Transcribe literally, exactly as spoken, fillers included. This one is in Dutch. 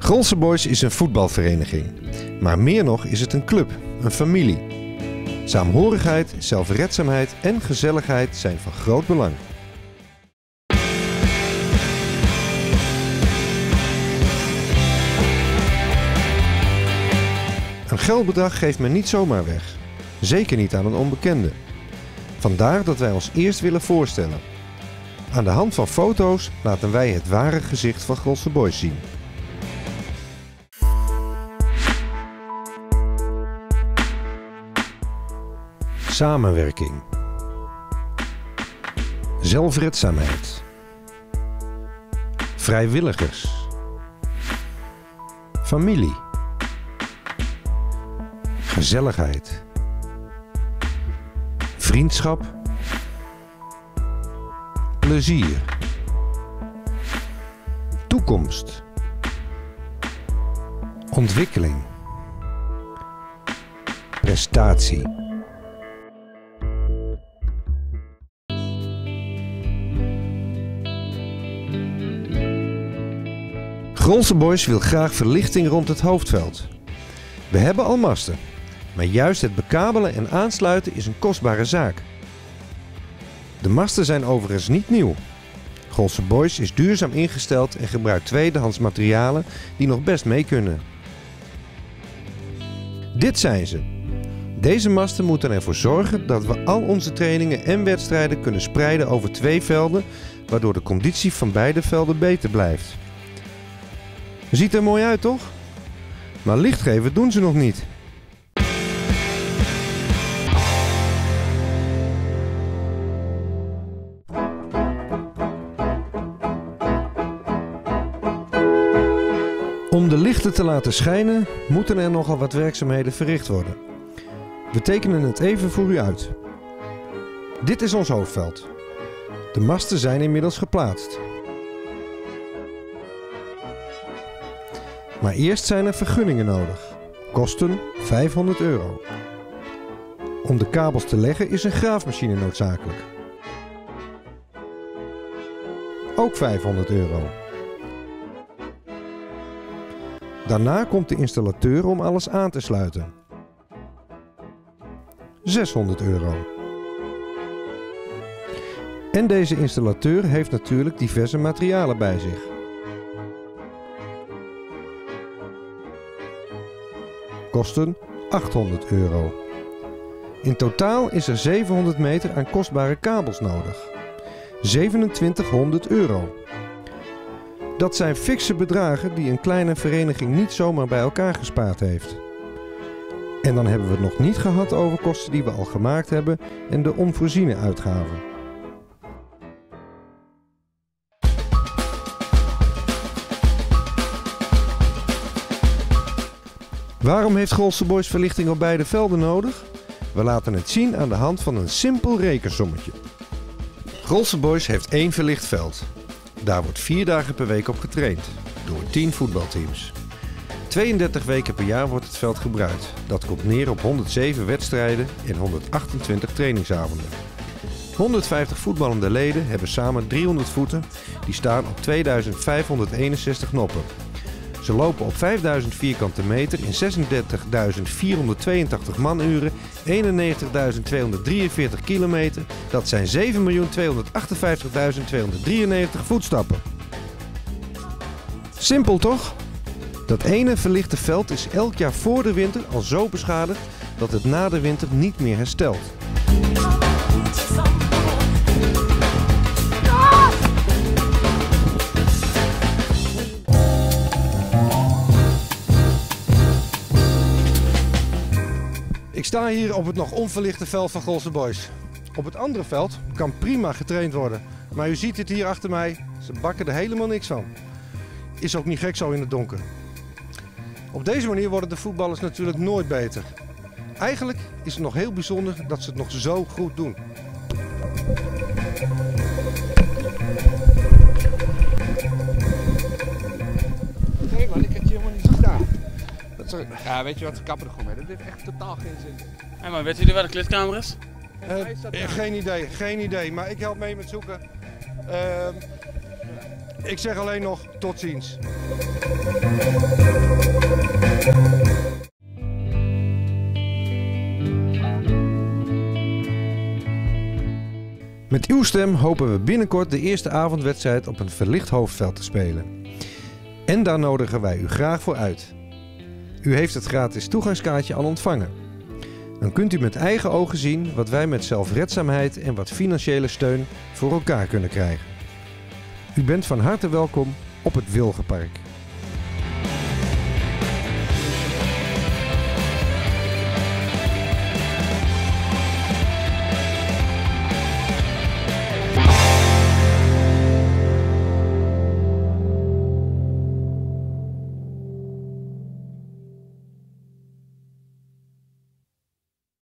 Grolse Boys is een voetbalvereniging. Maar meer nog is het een club, een familie. Saamhorigheid, zelfredzaamheid en gezelligheid zijn van groot belang. Een geldbedrag geeft men niet zomaar weg. Zeker niet aan een onbekende. Vandaar dat wij ons eerst willen voorstellen. Aan de hand van foto's laten wij het ware gezicht van Grolse Boys zien. Samenwerking. Zelfredzaamheid. Vrijwilligers. Familie. Gezelligheid. Vriendschap. Plezier. Toekomst. Ontwikkeling. Prestatie. Grolse Boys wil graag verlichting rond het hoofdveld. We hebben al masten, maar juist het bekabelen en aansluiten is een kostbare zaak. De masten zijn overigens niet nieuw. Grolse Boys is duurzaam ingesteld en gebruikt tweedehands materialen die nog best mee kunnen. Dit zijn ze. Deze masten moeten ervoor zorgen dat we al onze trainingen en wedstrijden kunnen spreiden over twee velden, waardoor de conditie van beide velden beter blijft. Ziet er mooi uit, toch? Maar licht geven doen ze nog niet. Om de lichten te laten schijnen, moeten er nogal wat werkzaamheden verricht worden. We tekenen het even voor u uit. Dit is ons hoofdveld. De masten zijn inmiddels geplaatst. Maar eerst zijn er vergunningen nodig. Kosten vijfhonderd euro. Om de kabels te leggen is een graafmachine noodzakelijk. Ook vijfhonderd euro. Daarna komt de installateur om alles aan te sluiten. zeshonderd euro. En deze installateur heeft natuurlijk diverse materialen bij zich. Kosten achthonderd euro. In totaal is er zevenhonderd meter aan kostbare kabels nodig. zevenentwintighonderd euro. Dat zijn fikse bedragen die een kleine vereniging niet zomaar bij elkaar gespaard heeft. En dan hebben we het nog niet gehad over kosten die we al gemaakt hebben en de onvoorziene uitgaven. Waarom heeft Grolse Boys verlichting op beide velden nodig? We laten het zien aan de hand van een simpel rekensommetje. Grolse Boys heeft één verlicht veld. Daar wordt vier dagen per week op getraind, door tien voetbalteams. tweeëndertig weken per jaar wordt het veld gebruikt. Dat komt neer op honderdzeven wedstrijden en honderdachtentwintig trainingsavonden. honderdvijftig voetballende leden hebben samen driehonderd voeten, die staan op tweeduizend vijfhonderdeenenzestig noppen. Ze lopen op vijfduizend vierkante meter in zesendertigduizend vierhonderdtweeëntachtig manuren, eenennegentigduizend tweehonderddrieënveertig kilometer. Dat zijn zeven miljoen tweehonderdachtenzestigduizend tweehonderddrieënnegentig voetstappen. Simpel toch? Dat ene verlichte veld is elk jaar voor de winter al zo beschadigd dat het na de winter niet meer herstelt. Ik sta hier op het nog onverlichte veld van Grolse Boys. Op het andere veld kan prima getraind worden. Maar u ziet het hier achter mij, ze bakken er helemaal niks van. Is ook niet gek zo in het donker. Op deze manier worden de voetballers natuurlijk nooit beter. Eigenlijk is het nog heel bijzonder dat ze het nog zo goed doen. Nee man, ik had je helemaal niet gedaan. Dat is, ja, weet je wat, kappen er gewoon mee. Dat heeft echt totaal geen zin. Hey man, weten jullie waar de kleedkamer is? Uh, geen idee, geen idee, maar ik help mee met zoeken. Uh, ik zeg alleen nog tot ziens. Met uw stem hopen we binnenkort de eerste avondwedstrijd op een verlicht hoofdveld te spelen. En daar nodigen wij u graag voor uit. U heeft het gratis toegangskaartje al ontvangen. Dan kunt u met eigen ogen zien wat wij met zelfredzaamheid en wat financiële steun voor elkaar kunnen krijgen. U bent van harte welkom op het Wilgenpark.